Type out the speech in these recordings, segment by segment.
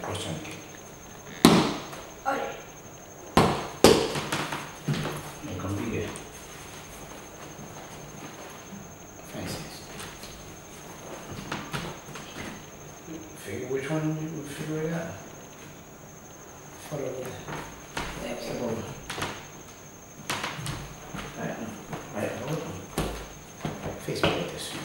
cross turn kick. Okay. You're gonna be there. Fancies. Figure which one you would figure it out. Follow that. Step over. Right, hold on. Face me like this.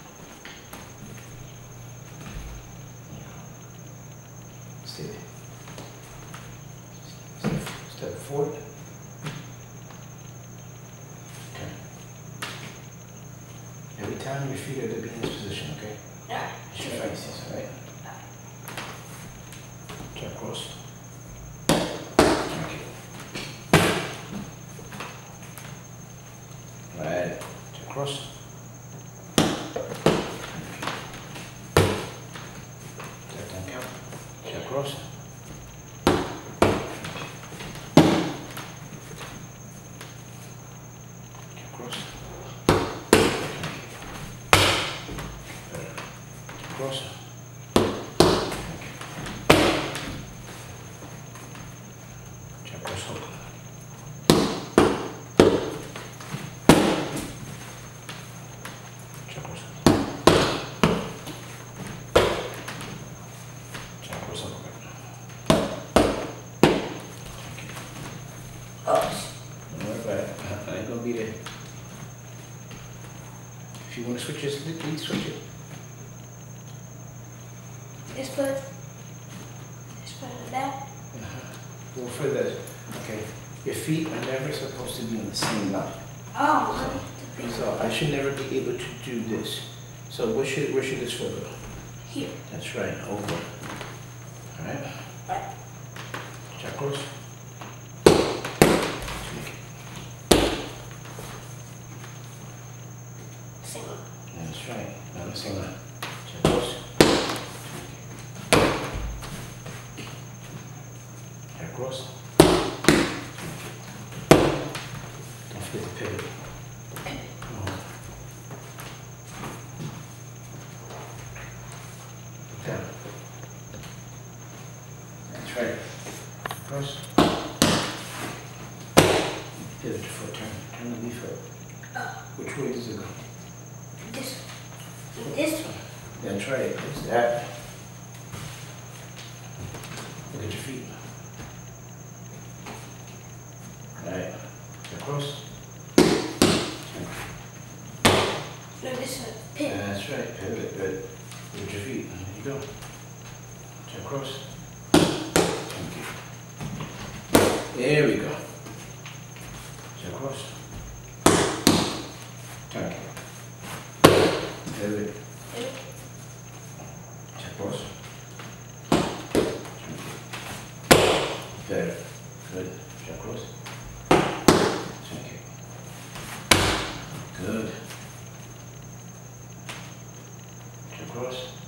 Stay there. Step forward. Okay. Every time your feet are to be in this position, okay? Yeah. It's your faces, alright? Jump cross. Right, jump cross. Step down count. Jump cross. Jump cross. Jump cross. Jump cross hook. Jump cross. Jump cross hook. Oh. Don't worry about it. I ain't gonna be there. If you want to switch this, please switch it. This foot. This foot in the back. Go further. Okay. Your feet are never supposed to be on the same line. Oh. So I should never be able to do this. So where should this foot go? Here. That's right, over. Alright? Right. Jump cross. Single. That's right. Now the same line. Jump cross. Jump cross. Don't forget to pivot. Come on. Down. That's right. Cross. Pivot your foot. Turn the knee foot. Which way does it go? This. This. That's right. It's that. Look at your feet. Right. Across. No, this one. Pin. That's right. Pivot. Good. Look at your feet. There you go. Jump across. Thank you. There we go. Jump across. Thank you. Pivot. Jump across. Better. Good. Jump across. Thank you. Good. Jump across.